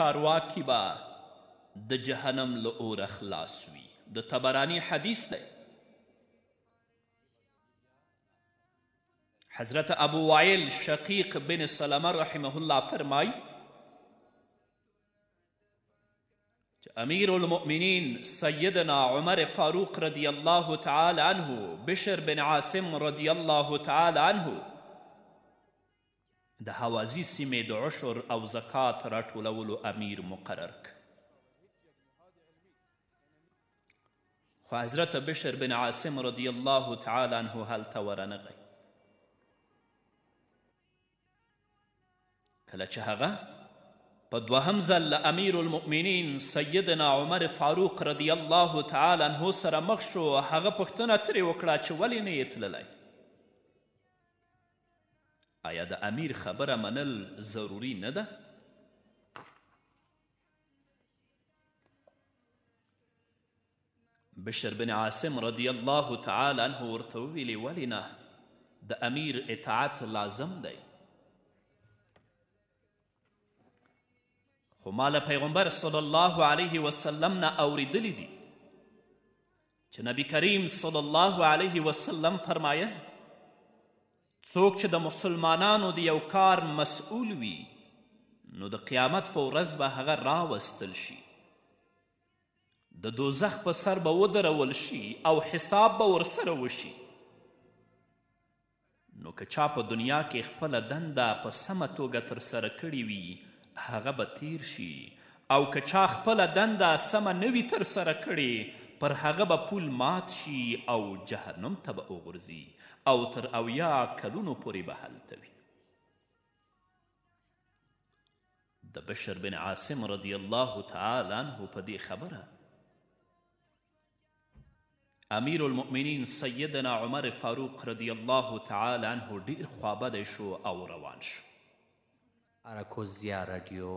چارواکي به د جهنم له اوره خلاص وي. د طبراني حدیث دی. حضرت ابو وائل شقیق بن سلمه رحمه الله فرمای چې امیر المؤمنین سیدنا عمر فاروق رضی الله تعالی عنه بشر بن عاصم رضی الله تعالی عنه د حوازی سیمې د عشر او زکات راټولولو امیر مقرر ک. خو حضرت بشر بن عاصم رضی الله تعالی عنه هلته ورنغی. کله چې هغه په دوهم ځل له امیر المؤمنین سیدنا عمر فاروق رضی الله تعالی عنه سره مخ شو، هغه پوښتنه ترې وکړه چې ولې نه یې تللی؟ آیا د امیر خبره منل ضروري نه ده؟ بشر بن عاصم رضی الله تعالی عنه ورته وویلې ولې نه؟ د امیر اطاعت لازم دی. خو ما له پیغمبر صلی الله علیه وسلم نه اوریدلی دي چې نبی کریم صلی الله علیه وسلم فرمایل څوک چې د مسلمانانو د یو کار مسئول وي نو د قیامت په ورځ به هغه راوستل شي، د دوزخ په سر به ودرول شي او حساب به ورسره وشي. نو که چا په دنیا کې خپله دنده په سمه توګه ترسره کړې وي هغه به تیر شي، او که چا خپله دنده سمه نه وي ترسره کړې پر هغه به پول مات شي او جهنم ته به وغورځي او تر 80 کلونو پورې به هلته وي. د بشر بن عاصم رضی الله تعالی عنه په دې خبره امیر المؤمنین سیدنا عمر فاروق رضی الله تعالی عنه ډیر خوابدی شو او روان شو. اراکوزیا رادیو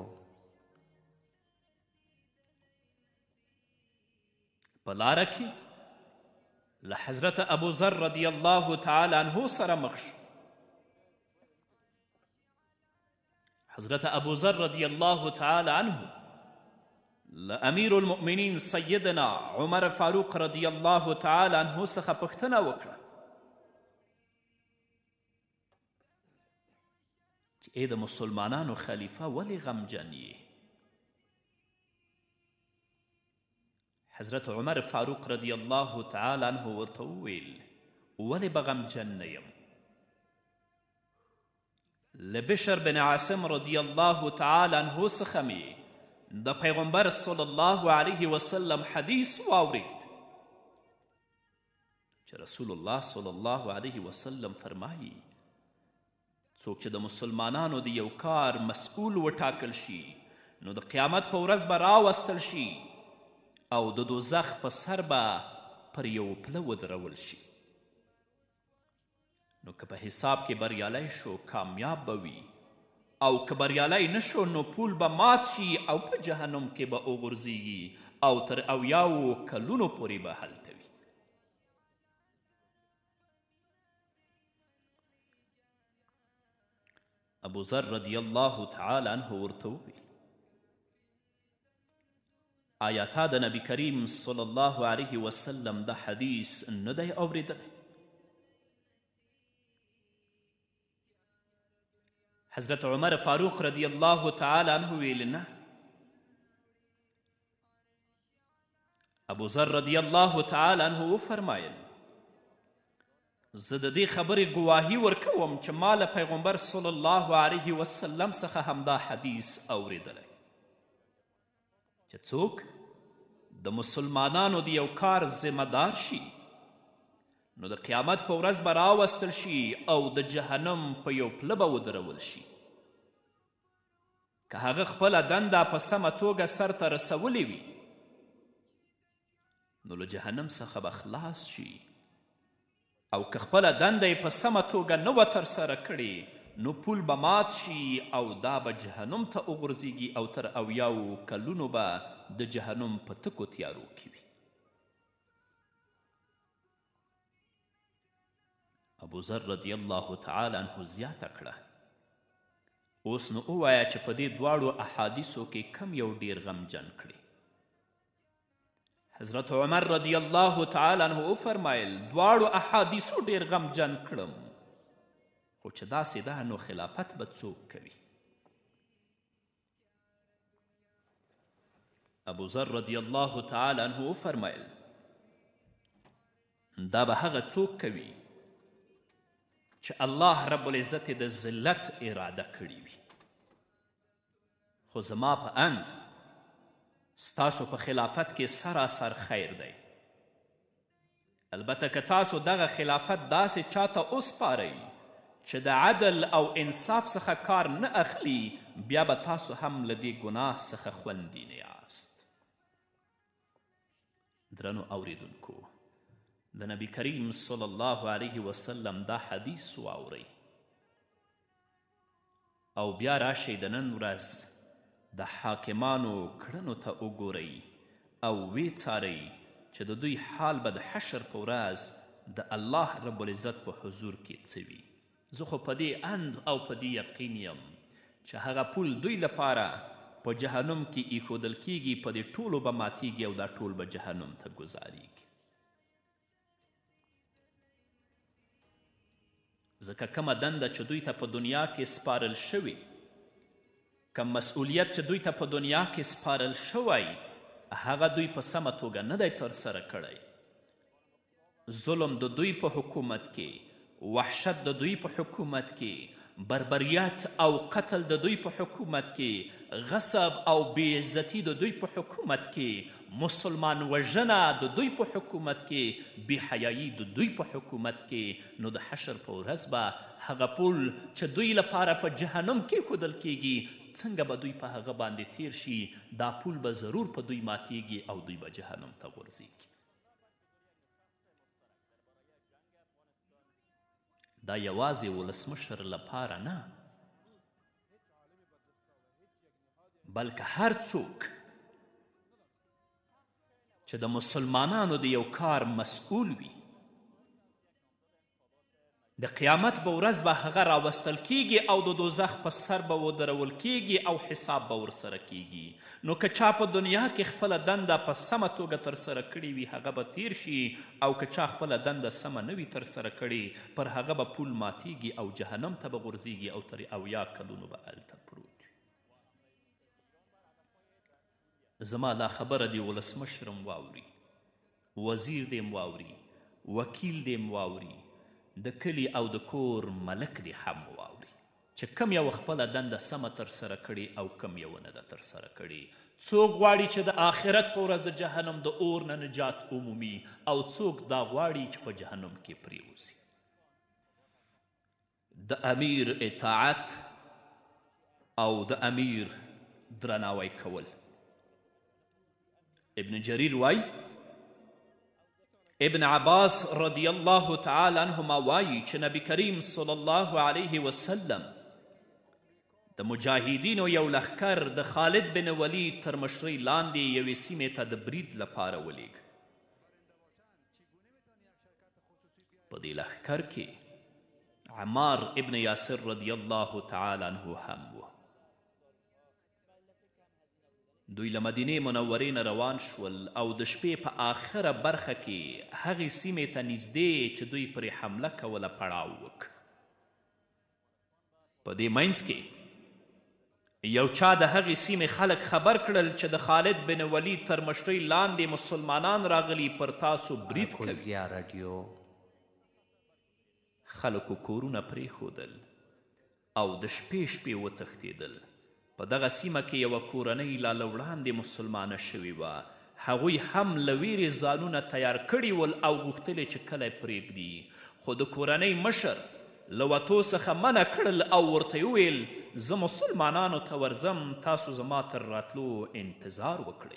په لاره کې له حضرت ابو ذر رضی الله تعالی عنه سره مخ شو. حضرت ابو ذر رضی الله تعالی عنه له امیر المؤمنین سیدنا عمر فاروق رضی الله تعالی عنه څخه پوښتنه وکړه چې ای د مسلمانانو خلیفه ولې غمجن یې؟ حضرت عمر فاروق رضی الله تعالی عنه ورته وویل ولې به غمجن نه یم؟ له بشر بن عاصم رضی الله تعالی عنه څخه مې د پیغمبر صلی الله علیه وسلم حدیث واورید چې رسول الله صلی الله علیه وسلم فرمایي څوک چې د مسلمانانو د یو کار مسئول وټاکل شي نو د قیامت په ورځ به راوستل شي او د دوزخ په سر به پر یو پله ودرول شي. نو که په حساب کې بریالی شو کامیاب به وي، او که بریالی نشو نو پول به مات شي او په جهنم کې به وغورځېږي او تر 80 کلونو پورې به هلته وي. ابو ذر رضی الله تعالی عنه ورته وویل آیا تا د نبی کریم صلی الله علیه وسلم د حدیث نه دی اوریدلی؟ حضرت عمر فاروق رضی الله تعالی عنه ویل نه. ابو ذر رضی الله تعالی عنه وفرمایل زه د دې خبرې ګواهي ورکوم چې ما له پیغمبر صلی الله علیه وسلم څخه همدا حدیث اوریدلی چې څوک د مسلمانانو د یو کار ذمه دار شي نو د قیامت په ورځ به راوستل شي او د جهنم په یو پله به ودرول شي. که هغه خپله دنده په سمه توګه سرته رسولې وي نو له جهنم څخه به خلاص شي، او که خپله دنده یې په سمه توګه نه وه ترسره کړې نو پول به مات شي او دا به جهنم ته وغورځېږي او تر 80 کلونو به د جهنم په تکو تیارو کې وي. ابو ذر رضی الله تعالی عنه زیاته کړه اوس نو ووایه چې په دې دواړو احادیثو کې کم یو ډیر غمجن کړي. حضرت عمر رضی الله تعالی عنه وفرمایل دواړو احادیثو ډیر غمجن کړم، خو چې داسې ده نو خلافت به څوک کوي؟ ابو ذر رضی الله تعالی عنه وفرمایل دا به هغه څوک کوي چې الله رب العزت د ذلت اراده کړې وي. خو زما په اند ستاسو په خلافت کې سراسر خیر دی. البته که تاسو دغه خلافت داسې چاته وسپارئ چې د عدل او انصاف څخه کار نه اخلي، بیا به تاسو هم له دې ګناه څخه خوندي نه یاست. درنو اوریدونکو، د نبی کریم صلی الله علیه وسلم دا حدیث واورئ او بیا راشئ د نن ورځ د حاکمانو کړنو ته وګورئ او ویې څارئ چې د دوی حال به د حشر په ورځ د الله رب العزت په حضور کې څه وي. زه خو په دې اند او په دې یقین یم چې هغه پول دوی لپاره په جهنم کې ایښودل کیږي، په دې ټولو به ماتیږي او دا ټول به جهنم ته ګذاریږي. ځکه کومه دنده چې دوی ته په دنیا کې سپارل شوي، کم مسئولیت چې دوی ته په دنیا کې سپارل شوی، هغه دوی په سمه توګه نه دی ترسره کړی. ظلم د دوی په حکومت کې، وحشت د دوی په حکومت کې، بربریت او قتل د دوی په حکومت کې، غصب او بې عزتي د دوی په حکومت کې، مسلمان وژنه د دوی په حکومت کې، بې حیایي د دوی په حکومت کې، نو د حشر په ورځ به هغه پول چې دوی لپاره په جهنم کې ښودل کیږي، څنګه به دوی په هغه باندې تیر شي، دا پول به ضرور په دوی ماتیږي او دوی به جهنم ته غورځېږي. دا یوازې ولسمشر لپاره نه، بلکه هر څوک چې د مسلمانانو د یو کار مسئول وي، د قیامت په ورځ به هغه راوستل کیږي او د دوزخ په سر به ودرول کیږي او حساب به ورسره کیږي. نو که چا په دنیا کې خپله دنده په سمه توګه ترسره کړې وي، هغه به تیر شي، او که چا خپله دنده سمه نه وي ترسره کړې، پر هغه به پول ماتیږي او جهنم ته به غورځېږي او تر 80 کلونو به هلته پروت وي. زما دا خبره دی ولسمشرم واوري، وزیر دیم واوري، وکیل دیم واوري، د کلي او د کور ملک دې هم واوري چې کم یو خپله دنده سمه ترسره کړي او کم یو نه ده ترسره کړي. څوک غواړي چې د آخرت په ورځ د جهنم د اور نه نجات عمومي، او څوک دا غواړي چې په جهنم کې پرېوځي. د امیر اطاعت او د امیر درناوی کول. ابن جریر وای، ابن عباس رضی الله تعالی عنهما وایي چې نبی کریم صلی الله علیه وسلم د مجاهدینو یو لښکر د خالد بن ولید تر مشرۍ لاندې یوې سیمې ته د برید لپاره ولیږه. په دې لښکر کې عمار ابن یاسر رضی الله تعالی عنه هم و. دوی له مدینې منورې نه روان شول او د شپې په آخره برخه کې هغې سیمې ته نږدې چې دوی پرې حمله کوله پړاو وکړ. په دې منځ کې یو چا د هغې سیمې خلک خبر کړل چې د خالد بن ولید تر مشرۍ لاندې مسلمانان راغلي، پر تاسو برید کوي. خلکو کورونه پرېښودل او د شپې شپې وتښتېدل. په دغه سیمه کې یوه کورنۍ لا له وړاندې مسلمانه شوې وه. هغوی هم له ویرې ځانونه تیار کړي ول او غوښتل چې کلی پرېږدي، خو د کورنۍ مشر له وتو څخه منع کړل او ورته وویل زه مسلمانانو ته ورځم، تاسو زما تر راتلو انتظار وکړئ.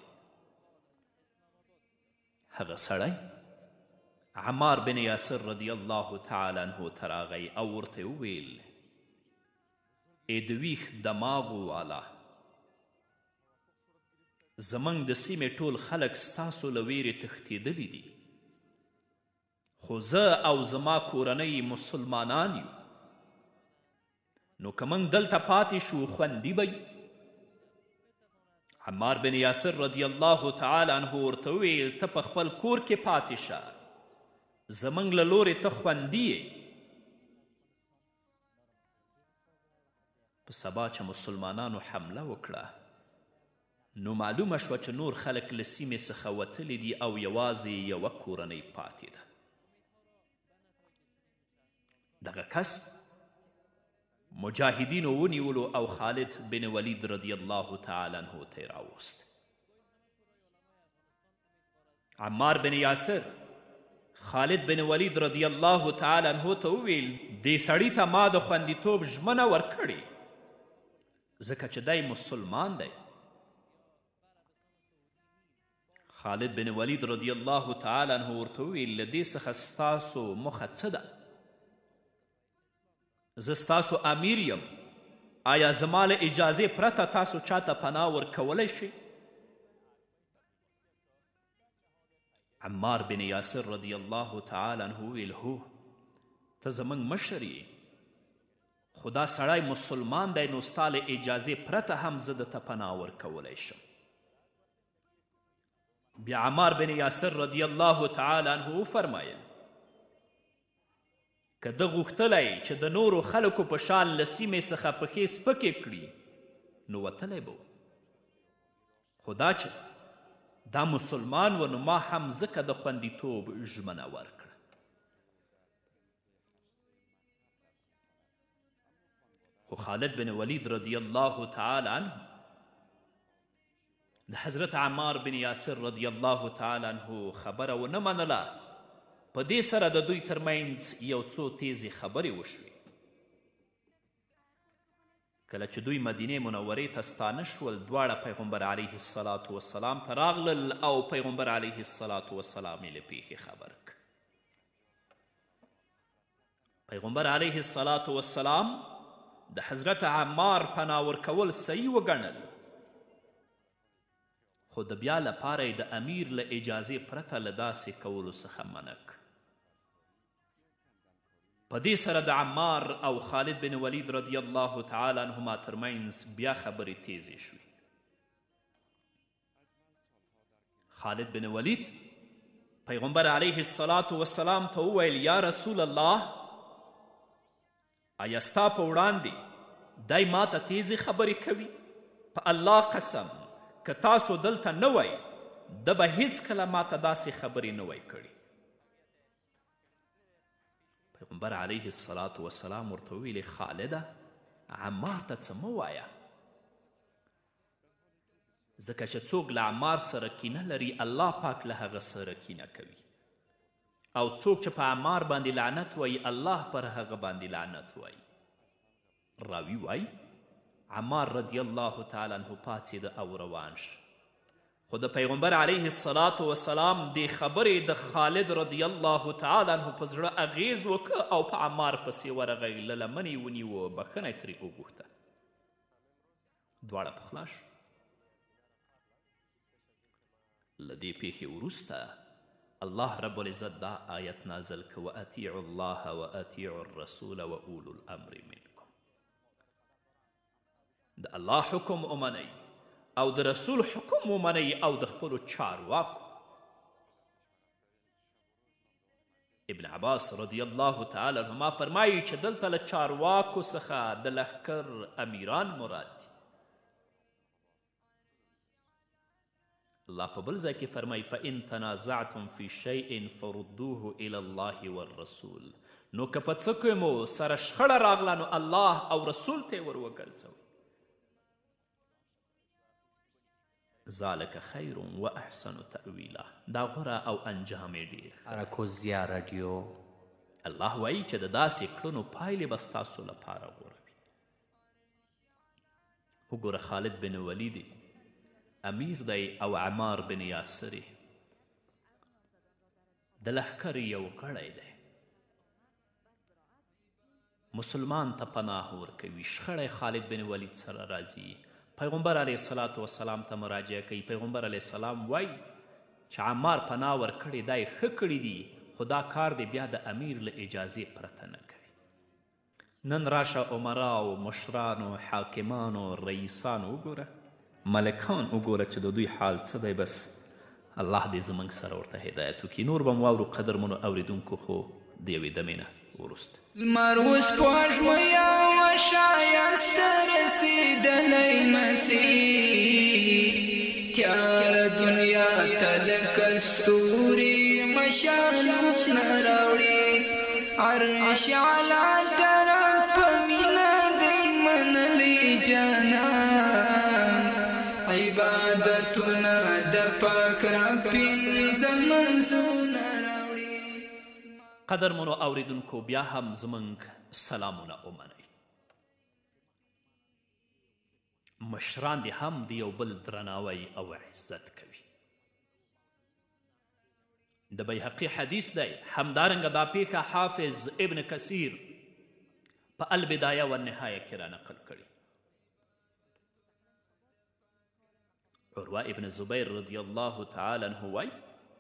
هغه سړی عمار بن یاسر رضی الله تعالی عنه ته راغی او ورته وویل ای د ویښ دماغو والا، زموږ د سیمې ټول خلک ستاسو له ویرې تښتېدلي دي، خو زه او زما کورنۍ مسلمانان یو. نو که موږ دلته پاتې شو خوندي به یو. عمار بن یاسر رضی الله تعالی عنه ورته وویل ته په خپل کور کې پاتې شه، زموږ له لورې ته خوندي یې. په سبا چې مسلمانانو حمله وکړه نو معلومه شوه چې نور خلک له سیمې څخه وتلي دي او یوازې یوه کورنۍ پاتې ده. دغه کس مجاهدینو ونیولو او خالد بن ولید رضی الله تعالی عنه ته یې راوست. عمار بن یاسر خالد بن ولید رضی الله تعالی عنه ته وویل دې سړي ته ما د خوندیتوب ژمنه ورکړې ځکه چې دی مسلمان دی. خالد بن ولید رضی الله تعالی عنه ورته وویل له دې څخه ستاسو موخه څه ده؟ زه ستاسو امیر یم، آیا زما له اجازې پرته تاسو چاته پناه ورکولی شئ؟ عمار بن یاسر رضی الله تعالی عنه وویل هو ته زموږ مشر یې، خو دا سړی مسلمان دی نو ستا له اجازې پرته هم زه درته پناه ورکولی شم. بیا عمار بن یاسر رضی الله تعالی عنه وفرمایل که ده غوښتلی چې د نورو خلکو په شان له سیمې څخه پښې سپکې کړي نو وتلی به و، خو دا چې دا مسلمان و نو ما هم ځکه د خوندیتوب ژمنه ورکړه. خو خالد بن ولید رضی الله تعالی عنه د حضرت عمار بن یاسر رضی الله تعالی عنه خبره ونه منله. په دې سره د دوی ترمنځ یو څو تیزې خبرې وشوې. کله چې دوی مدینې منورې ته ستانه شول دواړه پیغمبر علیه الصلاة والسلام ته راغلل او پیغمبر علیه الصلاة والسلام یې له پیښې خبر کړ. پیغمبر علیه الصلاة والسلام د حضرت عمار پناه ورکول صحیح وګڼل، خو د بیا لپاره یې د امیر له اجازې پرته له داسې کولو څخه منع کړ. په دې سره د عمار او خالد بن ولید رضی الله تعالی عنهما ترمنځ بیا خبرې تیزې شوې. خالد بن ولید پیغمبر علیه الصلاة والسلام ته وویل یا رسول الله آیا ستا په وړاندې دی ما ته تیزې خبرې کوي؟ په الله قسم که تاسو دلته نه وای ده به هیڅکله ما ته داسې خبرې نه وای کړي. پیغمبر علیه الصلاة والسلام ورته وویلې خالده عمار ته څه مه وایه، ځکه چې څوک له عمار سره کینه لري الله پاک له هغه سره کینه کوي، او څوک چې په عمار باندې لعنت وایي الله پر هغه باندې لعنت وایي. راوي وایي عمار رضی الله تعالی عنه پاڅېده او روان شه، خو د پیغمبر علیه الصلاة والسلام دې خبرې د خالد رضی الله تعالی عنه په زړه اغیز وکړه او په عمار پسې ورغی، له لمنې یې ونیوه، بښنه یې ترې وغوښته. دواړه پخلا شو. له دې پیښې وروسته الله رب العزت دا آیت نازل که وأطیعوا الله وأطیعوا الرسول وأولو الامر منکم. د الله حکم ومنئ او د رسول حکم ومنئ او د خپلو چارواکو. ابن عباس رضی الله تعالی عنهما فرمایي چې دلته له چارواکو څخه د لښکر امیران مراد دي. الله په بل ځای کې فرمایي فإن تنازعتم في شيء فردوه إلى الله والرسول. نو که په څه کې مو سره شخړه راغله نو الله او رسول ته یې ور وګرځوئ. ذالک خیر و احسن تأویلا. دا غوره او انجام یې ډېر. اراکوزیا رادیو. الله وایي چې د داسې کړنو پایلې به ستاسو لپاره غوره وي. وګوره خالد بن ولید امیر دی او عمار بن یاسر د لښکر یو غړی دی، مسلمان ته پناه ورکوي، شخړی خالد بن ولید سره راځي، پیغمبر علیه الصلاة والسلام ته مراجعه کوي. پیغمبر علیه السلام وایي چې عمار پناه ورکړی دا یې ښه کړي دي، خو دا کار دی بیا د امیر له اجازې پرته نه کوي. نن راشه عمراو مشرانو حاکمانو رئیسانو وګوره، ملکان وګوره چې د دوی حال څه دی. بس الله دې زموږ سره ورته هدایت وکړي. نور به م واورو قدرمنو اوریدونکو، خو د یوې دمې نه وروسته. لمر وسپوږمۍ او ښایسته رسېدلی مسیح، تیاره دنیا ته لکه ستوري مشالونه راوړي. عرش اعلی طرف په مینه دی منلی جانان، عبادتونه د پاک رب پنځه منځونه راوړي. قدرمنو اوریدونکو، بیا هم زموږ سلامونه ومنئ. مشران دې هم د یو بل درناوی او عزت کوي. د بیهقي حدیث دی. همدارنګه دا پیښه حافظ ابن کثیر په البدایه والنهایه کې را نقل کړي. عروه ابن زبیر رضی الله تعالی عنه وایي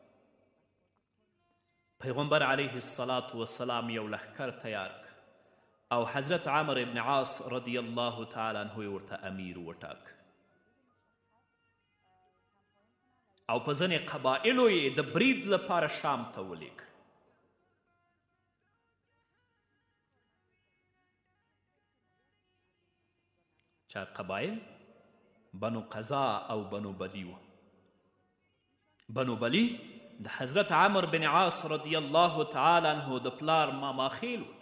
پیغمبر علیه السلام یو لښکر تیار کړ او حضرت عمر ابن عاص رضی الله تعالی عنه یې ورته امیر وټاک، او په ځینې قبایلو یې د برید لپاره شام ته ولیږه. چا قبایل بنو قضا او بنو بلی و. بنو بلی د حضرت عمر بن عاص رضی الله تعالی عنه د پلار ماماخیل و.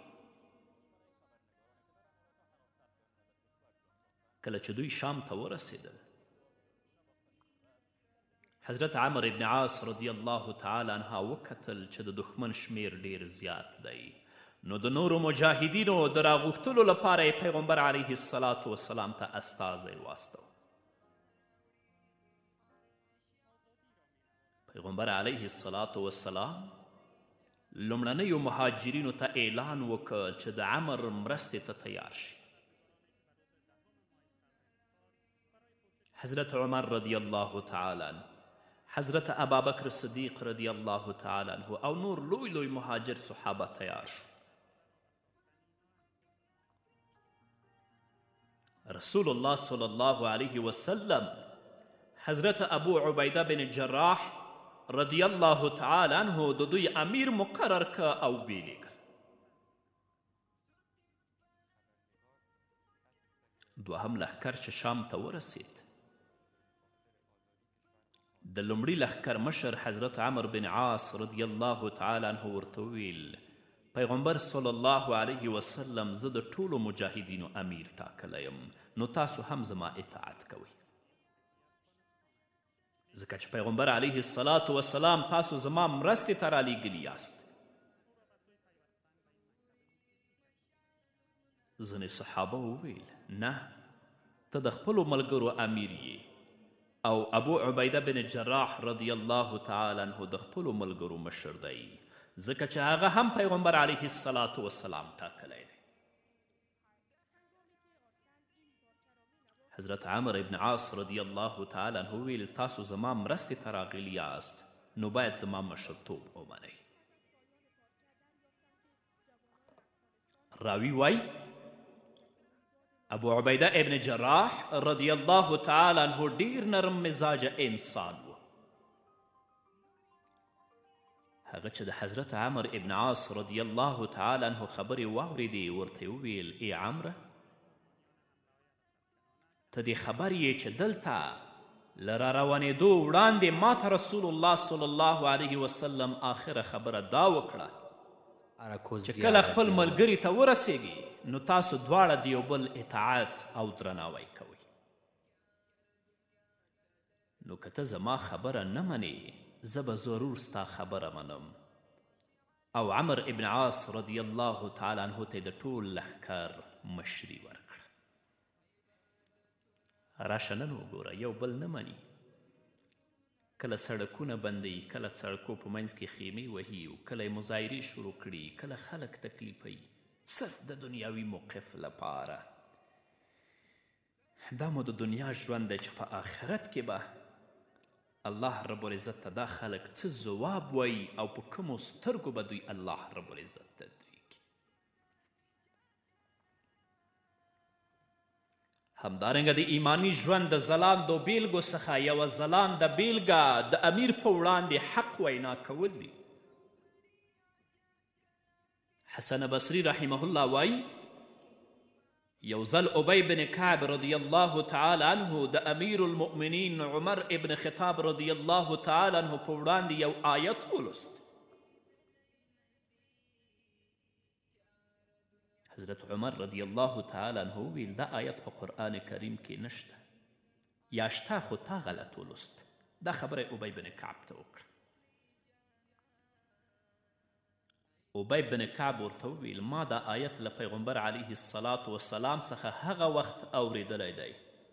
کله چې دوی شام ته ورسېدل، حضرت عمر ابن عاص رضی الله تعالی عنه وکتل چې د دښمن شمیر ډیر زیات دی، نو د نورو مجاهدینو د راغوښتلو لپاره یې پیغمبر علیه السلام ته استازی واستو. پیغمبر علیه السلام لومړنیو مهاجرینو ته اعلان وکړ چې د عمر مرستې ته تیار شي. حضرت عمر رضی الله تعالی عنه، حضرت ابابکر صدیق رضی الله تعالی عنه او نور لوی لوی مهاجر صحابه تیار شو. رسول الله صلی الله علیه وسلم حضرت ابو عبیده بن جراح رضی الله تعالی عنه د دوی امیر مقرر که او ویلیږل. دوهم لښکر چې شام ته ورسید، د لومړي لښکر مشر حضرت عمر بن عاص رضی الله تعالی عنه ورته وویل پیغمبر صلی الله علیه وسلم زه د ټولو مجاهدینو امیر ټاکلی یم، نو تاسو هم زما اطاعت کوئ، ځکه چې پیغمبر علیه السلام تاسو زما مرستې ته رالیږلي یاست. ځینې صحابه وویل نه، ته د خپلو ملګرو امیر یې، او ابو عبیده بن جراح رضی الله تعالی عنه د خپلو ملګرو مشر دی، ځکه چې هغه هم پیغمبر علیه السلام ټاکلی دی. حضرت عمر ابن عاص رضی الله تعالی عنه ویل تاسو زما مرستې ته راغلي یاست، نو باید زما مشرتوب ومنئ. راوی وای ابو عبیده ابن جراح رضی الله تعالی عنه ډیر نرم مزاجه انسان و. هغه چې د حضرت عمر ابن عاص رضی الله تعالی عنه خبرې واورېدې، ورته وویل ای عمره، ته دې خبر یې چې دلته له راروانېدو وړاندې ما ته رسول الله صلی الله علیه وسلم آخره خبره دا وکړه چې کله خپل ملګري ته ورسیږي نو تاسو دواړه د یو بل اطاعت او درناوی کوئ. نو که ته زما خبره نه منې، زه به ضرور ستا خبره منم. او عمر ابن عاص رضی الله تعالی عنه ته د ټول لښکر مشري ورکړه. راشه نن وګوره، یو بل نه مني. کله سړکونه بندوي، کله سړکو په منځ کې خیمې وهي، کله یې مظاهرې شروع کړي، کله خلک تکلیفوي، صرف د دنیاوي موقف لپاره. دا مو د دنیا ژوند دی چې په آخرت کې به الله رب العزت ته دا خلک څه ځواب وایي او په کومو سترګو به دوی الله رب العزت ته دریږي. همدارنګه د ایمانی ژوند د ځلانده بیلګو څخه یوه ځلانده بیلګه د امیر په وړاندې حق وینا کول دي. حسن بصري رحمه الله وایي یو ځل ابی بن کعب رضی الله تعالی عنه د امیر المؤمنین عمر ابن خطاب رضی الله تعالی عنه په وړاندې یو آیت ولوست. حضرت عمر رضی الله تعالی عنه ویل دا آیت په قرآن کریم کې نشته، یا شته خو تا غلط ولوست. دا خبره ابی بن کعب ته وکړه. ابی بن کعب ورته وویل ما دا آیت له پیغمبر علیه الصلاة والسلام څخه هغه وخت اوریدلی دی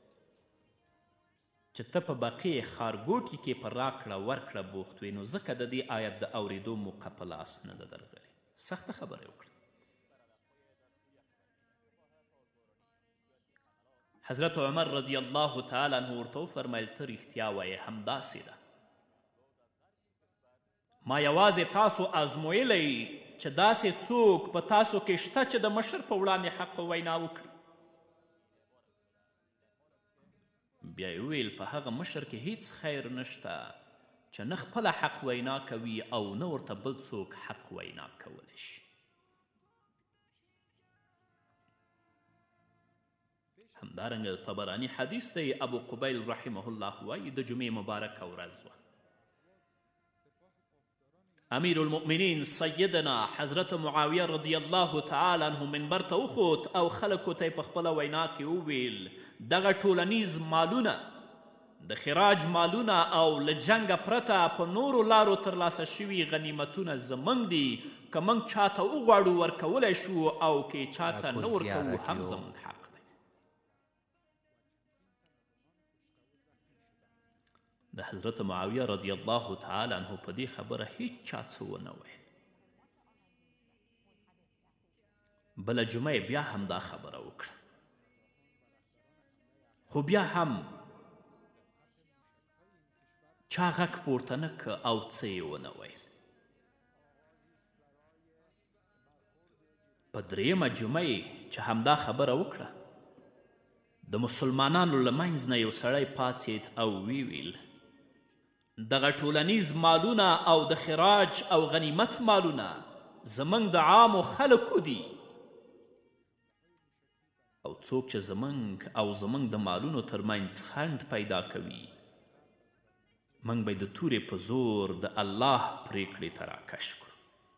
چې ته په بقیع ښارګوټي کې په راکړه ورکړه بوخت وې، نو ځکه د دې آیت د اوریدو موقع په لاس نه ده درغلې. سخته خبره یې وکړه. حضرت عمر رضی الله تعالی عنه ورته وفرمیل ته رښتیا وایې، همداسې ده. ما یوازې تاسو ازمویلی چې داسې څوک په تاسو کې شته چې د مشر په وړاندې حق وینا وکړي. بیا یې وویل په هغه مشر کې هیڅ خیر نشته چې نه خپله حق وینا کوي او نه ورته بل څوک حق وینا کولی شي. همدارنګه طبراني حدیث دی، ابو قبیل رحمه الله وایي د جمعې مبارکه ورځ وه. امیر المؤمنین سیدنا حضرت معاویه رضی الله تعالی عنه منبر ته وخوت او خلکو ته یې په خپله وینا کې وویل دغه ټولنیز مالونه د خراج مالونه او له جنګه پرته په نورو لارو ترلاسه شوي غنیمتونه زموږ دي، که موږ چاته وغواړو ورکولی شو او که چاته نه ورکوو هم زموږ حق. د حضرت معاویه رضی الله تعالی عنه په دې خبره هیچ چا څه ونه ویل. بله جمعه بیا هم دا خبره وکړه، خو بیا هم چا غږ پورته نه که او څه یې ونه ویل. په دریمه جمعه چې همدا خبره وکړه د مسلمانانو له منځ نه یو سړی پاڅېد او ویل دغه ټولنیز مالونه او د خراج او غنیمت مالونه زموږ د عامو خلکو دي، او څوک چې زموږ او زموږ د مالونو ترمنځ خنډ پیدا کوي موږ به د تورې په زور د الله پریکړې ته راکش کړو.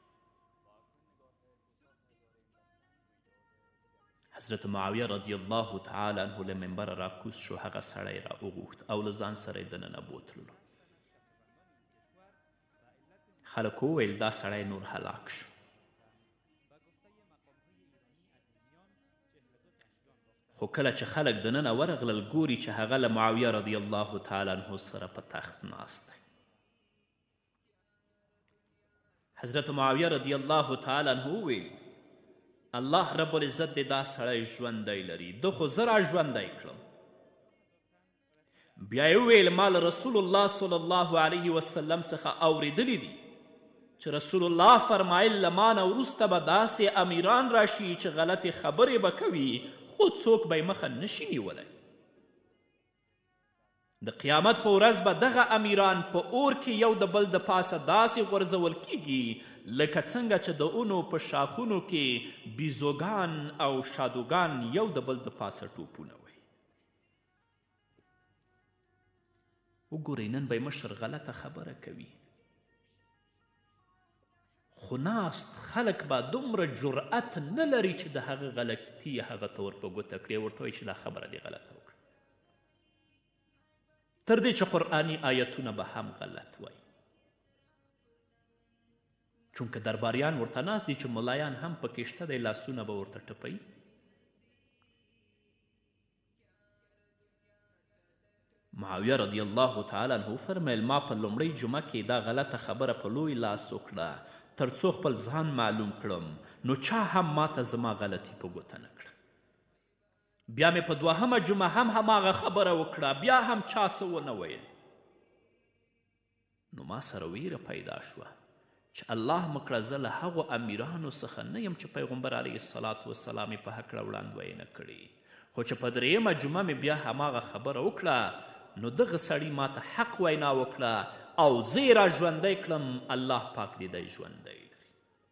حضرت معاویه رضی الله تعالی عنه له منبره راکوز شو، هغه سړی را وغوښت او له ځان سره یې دننه بوتللو. خلکو وویل دا سړی نور هلاک شو. خو کله چې خلک دننه ورغلل ګوري چې هغه له معاویه رضی الله تعالی عنه سره په تخت ناست دی. حضرت معاویه رضی الله تعالی عنه وویل الله رب العزت دې دا سړی ژوندی لري، ده خو زه را ژوندی کړم. بیا یې وویل ما له رسول الله صلی الله علیه وسلم څخه اوریدلی دي چې رسول الله فرمایل له ما نه وروسته به داسې امیران راشي چې غلطې خبرې به کوي خو څوک به یې مخه نشي نیولی. د قیامت په ورځ به دغه امیران په اور کې یو د بل د پاسه داسې غورځول کیږي لکه څنګه چې د اونو په شاخونو کې بیزوګان او شادوګان یو د بل د پاسه ټوپونه وهي. وګورئ نن به مشر غلطه خبره کوي، خو ناست خلک به دومره جرأت نه لري چې د هغه غلطي هغه ته ور په ګوته کړي، ورته وایي چې دا خبره دې غلطه وکړه، تر دې چې قرآني آیتونه به هم غلط وایي. چونکه درباریان ورته ناست دي چې ملایان هم پکې شته دی، لاسونه به ورته ټپوي. معاویه رضی الله تعالی عنه فرمیل ما په لومړۍ جمعه کې دا غلطه خبره په لوی لاس وکړه تر څو خپل ځان معلوم کړم، نو چا هم ماته زما غلطي په ګوته نه کړه. بیا مې په دوهمه جمعه هم هماغه خبره وکړه، بیا هم چا څه ونه ویل. نو ما سره ویره پیدا شوه چې الله مکړه زه له هغو امیرانو څخه نه یم چې پیغمبر علیه الصلاة والسلام یې په هکله وړاندوینه کړې، خو چې په درېیمه جمعه مې بیا هماغه خبره وکړه نو دغه سړي ما ته حق وینا وکړه او زه یې را ژوندی کړم. الله پاک دې دی ژوندی لري.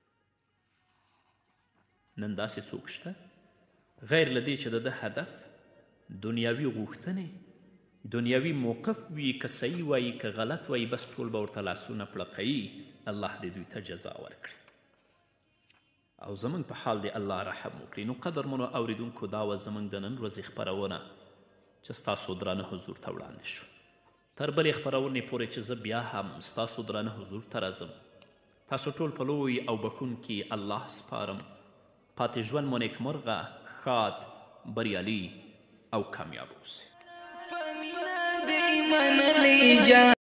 نن داسې څوک شته غیر له دې چې د ده هدف دنیاوي غوښتنې دنیاوي موقف وي، که صحیح وایي که غلط وایي بس ټول به ورته لاسونه پړقوي. الله دې دوی ته جزا ورکړي او زموږ په حال دې الله رحم وکړي. نو قدرمنو اوریدونکو دا وه زموږ د نن ورځې خپرونه چې ستاسو درانه حضور ته وړاندې شو. تر بلې خپرونې پورې چې زه بیا هم ستاسو درانه حضور ته راځم، تاسو ټول په لوی او بخښونکي الله سپارم. پاتې ژوند مو نیکمرغه، ښاد، بریالي او کامیاب اوسئ.